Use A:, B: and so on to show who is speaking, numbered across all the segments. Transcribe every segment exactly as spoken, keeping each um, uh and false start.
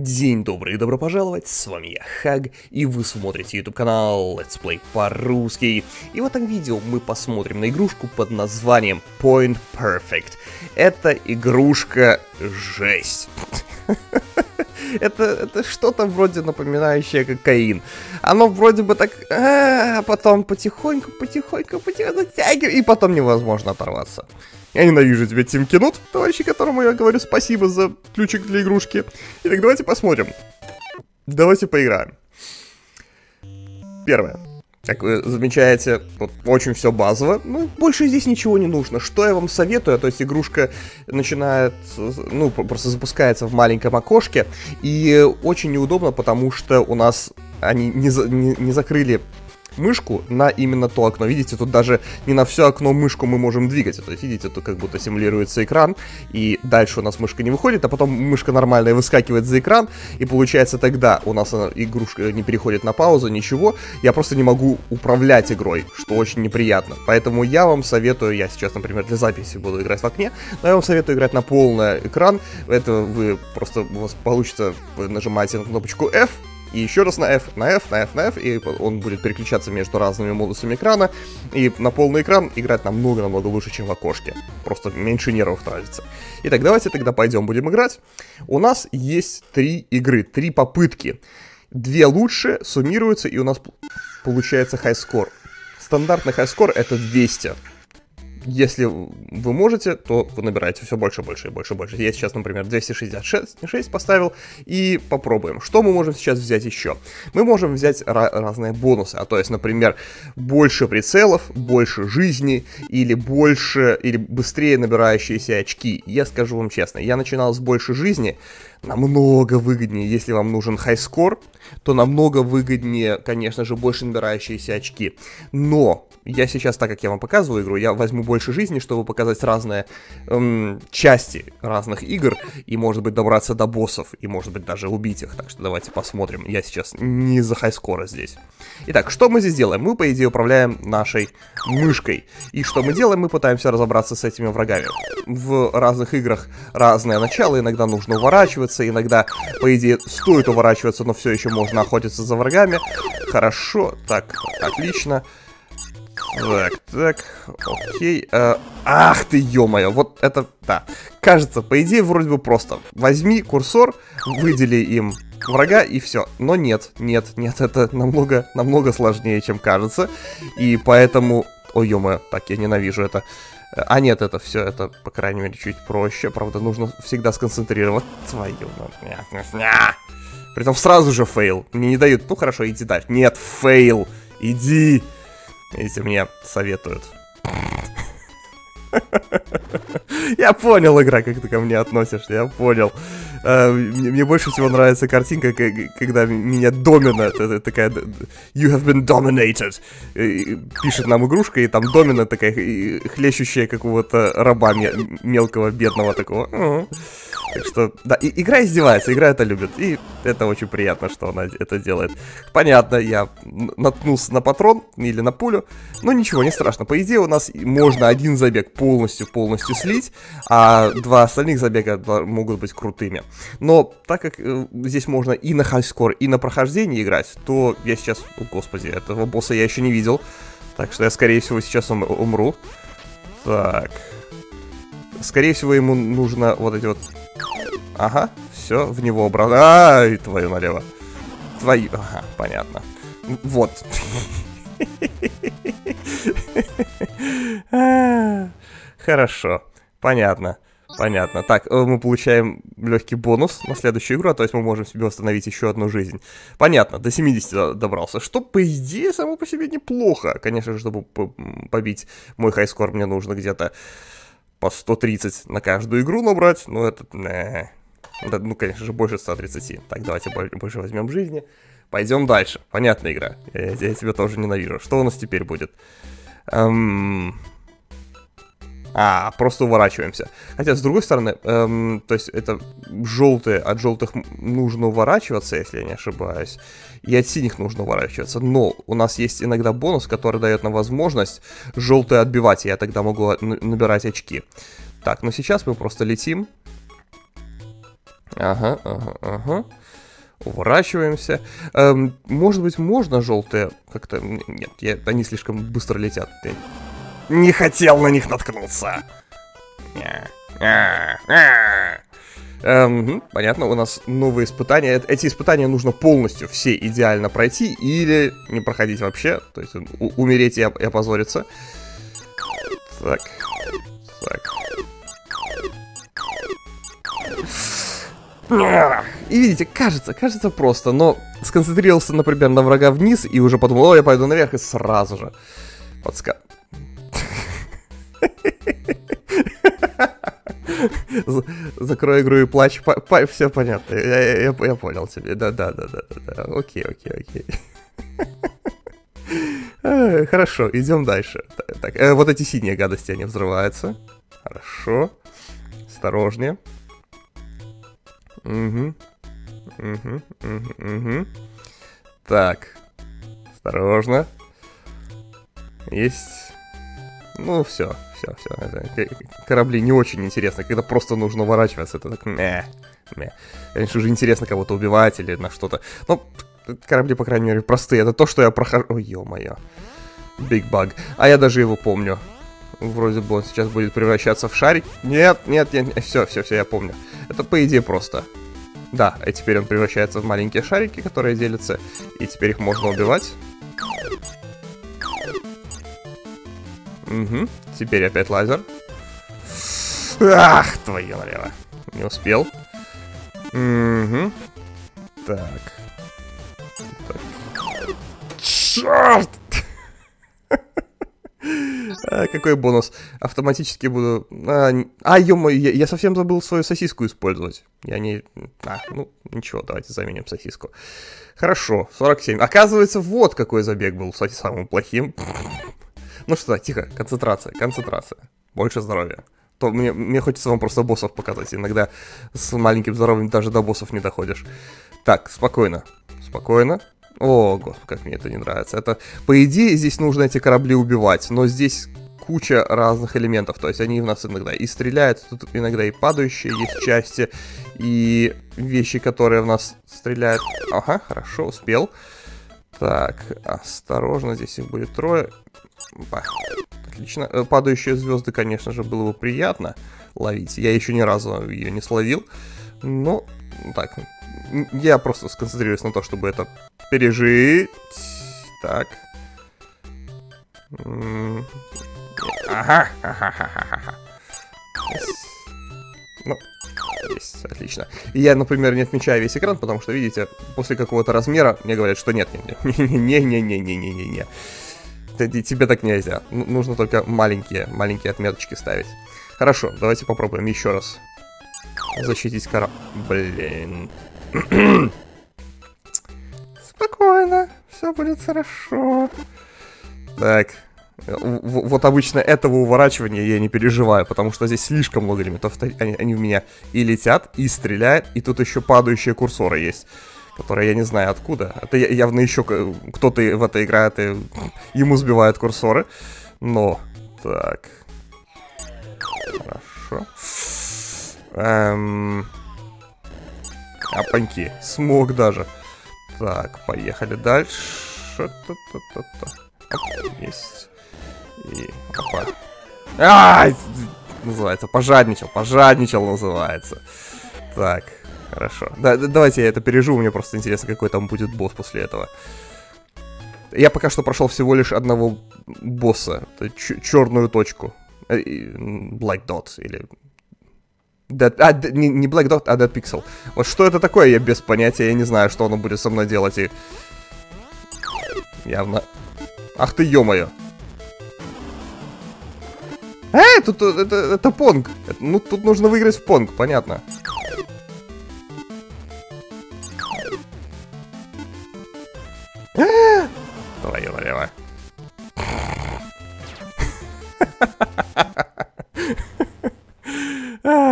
A: День добрый и добро пожаловать, с вами я, Хаг, и вы смотрите YouTube канал Let's Play по-русски. И в этом видео мы посмотрим на игрушку под названием Point Perfect. Это игрушка жесть. Это, это что-то вроде напоминающее кокаин. Оно вроде бы так, а потом потихоньку, потихоньку, потихоньку затягивает, и потом невозможно оторваться. Я ненавижу тебя, Тим Кинут, товарищи, которому я говорю спасибо за ключик для игрушки. Итак, давайте посмотрим. Давайте поиграем. Первое. Как вы замечаете, вот очень все базово. Ну, больше здесь ничего не нужно. Что я вам советую? То есть игрушка начинает, ну, просто запускается в маленьком окошке. И очень неудобно, потому что у нас они не, за, не, не закрыли мышку на именно то окно. Видите, тут даже не на все окно мышку мы можем двигать. То есть, видите, тут как будто симулируется экран, и дальше у нас мышка не выходит, а потом мышка нормальная выскакивает за экран, и получается тогда у нас она, игрушка не переходит на паузу, ничего. Я просто не могу управлять игрой, что очень неприятно. Поэтому я вам советую, я сейчас, например, для записи буду играть в окне, но я вам советую играть на полный экран. Это вы просто, у вас получится, вы нажимаете на кнопочку F, и еще раз на F, на F, на F, на F, и он будет переключаться между разными модусами экрана. И на полный экран играть намного-намного лучше, чем в окошке. Просто меньше нервов тратится. Итак, давайте тогда пойдем будем играть. У нас есть три игры, три попытки. Две лучше суммируются, и у нас получается хайскор. Стандартный хайскор это двести. Если вы можете, то вы набираете все больше, больше и больше, больше. Я сейчас, например, двести шестьдесят шесть поставил, и попробуем. Что мы можем сейчас взять еще? Мы можем взять разные бонусы, а то есть, например, больше прицелов, больше жизни, или больше, или быстрее набирающиеся очки. Я скажу вам честно, я начинал с больше жизни. Намного выгоднее, если вам нужен хайскор, то намного выгоднее, конечно же, больше набирающиеся очки. Но я сейчас, так как я вам показываю игру, я возьму больше жизни, чтобы показать разные эм, части разных игр, и, может быть, добраться до боссов, и, может быть, даже убить их. Так что давайте посмотрим. Я сейчас не за хайскора здесь. Итак, что мы здесь делаем? Мы, по идее, управляем нашей мышкой. И что мы делаем? Мы пытаемся разобраться с этими врагами. В разных играх разное начало, иногда нужно уворачиваться, иногда, по идее, стоит уворачиваться, но все еще можно охотиться за врагами. Хорошо, так, отлично. Так, так, окей. Э, ах ты, ё-моё, вот это, да. Кажется, по идее, вроде бы просто. Возьми курсор, выдели им врага и все. Но нет, нет, нет, это намного, намного сложнее, чем кажется. И поэтому, ой, ё-моё, так, я ненавижу это. А нет, это все, это, по крайней мере, чуть проще. Правда, нужно всегда сконцентрироваться. Твою, притом сразу же фейл. Мне не дают, ну хорошо, иди дальше. Нет, фейл, иди. Если мне советуют. Я понял, игра, как ты ко мне относишься, я понял. Мне больше всего нравится картинка, когда меня домина, это такая You have been dominated. Пишет нам игрушка, и там домина такая хлещущая какого-то раба мелкого, бедного такого. Так что, да, и игра издевается, игра это любит, и это очень приятно, что она это делает. Понятно, я наткнулся на патрон или на пулю, но ничего, не страшно. По идее, у нас можно один забег полностью-полностью слить, а два остальных забега могут быть крутыми. Но так как э, здесь можно и на хайскор, и на прохождение играть, то я сейчас, о, господи, этого босса я еще не видел, так что я, скорее всего, сейчас ум умру. Так, скорее всего, ему нужно вот эти вот... Ага, все, в него обратно. Ай, твою налево. Твою, ага, понятно. Вот. Хорошо, понятно, понятно. Так, мы получаем легкий бонус на следующую игру, то есть мы можем себе восстановить еще одну жизнь. Понятно, до семидесяти добрался, что, по идее, само по себе неплохо. Конечно же, чтобы побить мой хайскор, мне нужно где-то по сто тридцать на каждую игру набрать, но это... Да, ну, конечно же, больше ста тридцати. Так, давайте больше возьмем жизни. Пойдем дальше. Понятная игра. Я, я тебя тоже ненавижу. Что у нас теперь будет? Эм... А, просто уворачиваемся. Хотя, с другой стороны, эм, то есть это желтые, от желтых нужно уворачиваться, если я не ошибаюсь. И от синих нужно уворачиваться. Но у нас есть иногда бонус, который дает нам возможность желтые отбивать. И я тогда могу набирать очки. Так, но сейчас мы просто летим. Ага, ага, ага. Уворачиваемся. Эм, может быть, можно желтые как-то... Нет, я... они слишком быстро летят. Я не хотел на них наткнуться. Эм, понятно, у нас новые испытания. Эти испытания нужно полностью все идеально пройти или не проходить вообще. То есть умереть и опозориться. Так. Так. И видите, кажется, кажется просто, но сконцентрировался, например, на врага вниз и уже подумал, о, я пойду наверх, и сразу же подска... Закрой игру и плачь, все понятно, я, я, я, я понял тебе, да-да-да-да-да, окей, окей, окей. Хорошо, идем дальше. Так, э, вот эти синие гадости, они взрываются. Хорошо, осторожнее. Угу. Угу, угу, угу. Так. Осторожно. Есть. Ну, все, все, все. Это, корабли не очень интересно, когда просто нужно уворачиваться. Это так, мeh, мeh. Конечно, уже интересно кого-то убивать или на что-то. Но корабли, по крайней мере, простые. Это то, что я прохожу. Ой, ё-моё. Big Bug. А я даже его помню. Вроде бы он сейчас будет превращаться в шарик. Нет, нет, нет, все, все, все, я помню. Это по идее просто. Да, и теперь он превращается в маленькие шарики, которые делятся. И теперь их можно убивать. Угу, теперь опять лазер. Ах, твою налево. Не успел. Угу. Так. Так. Черт! А, какой бонус? Автоматически буду... А, а ё-моё, я, я совсем забыл свою сосиску использовать. Я не... А, ну, ничего, давайте заменим сосиску. Хорошо, сорок семь. Оказывается, вот какой забег был, кстати, самым плохим. Ну что, тихо, концентрация, концентрация. Больше здоровья. То мне, мне хочется вам просто боссов показать. Иногда с маленьким здоровьем даже до боссов не доходишь. Так, спокойно, спокойно. О, господи, как мне это не нравится. Это, по идее, здесь нужно эти корабли убивать, но здесь куча разных элементов. То есть они в нас иногда и стреляют, тут иногда и падающие есть части, и вещи, которые в нас стреляют. Ага, хорошо, успел. Так, осторожно, здесь их будет трое. Ба. Отлично. Падающие звезды, конечно же, было бы приятно ловить. Я еще ни разу ее не словил. Но, так, я просто сконцентрируюсь на то, чтобы это пережить. Так. Ага, ага, ага, ага. Ну, есть, отлично. И я, например, не отмечаю весь экран, потому что, видите, после какого-то размера мне говорят, что нет, нет, нет, не-не-не-не-не-не-не. Тебе так нельзя. Нужно только маленькие, маленькие отметочки ставить. Хорошо, давайте попробуем еще раз защитить корабль. Блин. Спокойно, все будет хорошо. Так. Вот обычно этого уворачивания я не переживаю, потому что здесь слишком много элементов. Они, они в меня и летят, и стреляют, и тут еще падающие курсоры есть, которые я не знаю откуда. Это явно еще кто-то в это играет, и ему сбивают курсоры. Но, так. Хорошо. Эм... Опаньки, смог даже. Так, поехали дальше. Есть. И опа. Ай! Называется, пожадничал, пожадничал называется. Так, хорошо. Да, да, давайте я это переживу, мне просто интересно, какой там будет босс после этого. Я пока что прошел всего лишь одного босса. Черную точку. Black Dot или... Dead, а, не, не Black Dot, а Dead Pixel. Вот что это такое, я без понятия, я не знаю, что оно будет со мной делать. И... Явно... Ах ты, ё-моё. Эй, тут, тут это, это понг. Это, ну, тут нужно выиграть в понг, понятно. Твою налево.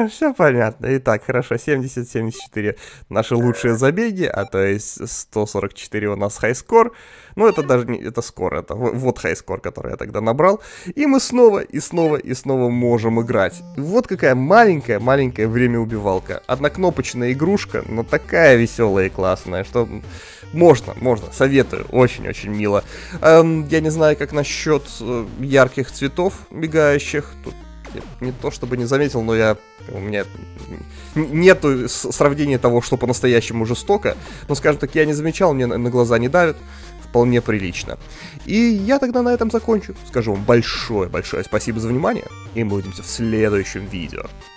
A: все понятно. Итак, хорошо, семьдесят семьдесят четыре наши лучшие забеги, а то есть сто сорок четыре у нас хайскор. Ну, это даже не, это скор, это вот хайскор, который я тогда набрал. И мы снова, и снова, и снова можем играть. Вот какая маленькая-маленькая время-убивалка. Однокнопочная игрушка, но такая веселая и классная, что можно, можно, советую, очень-очень мило. Эм, я не знаю, как насчет э, ярких цветов мигающих. Тут не то чтобы не заметил, но я у меня нету сравнения того, что по-настоящему жестоко. Но, скажем так, я не замечал, мне на глаза не давит. Вполне прилично. И я тогда на этом закончу. Скажу вам большое-большое спасибо за внимание. И мы увидимся в следующем видео.